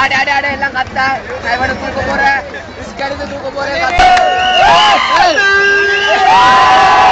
அட எல்லாம் கத்தா நான் இவனை தூக்க போறேன், ரிஸ்க் எடுத்து தூக்க போறேன்.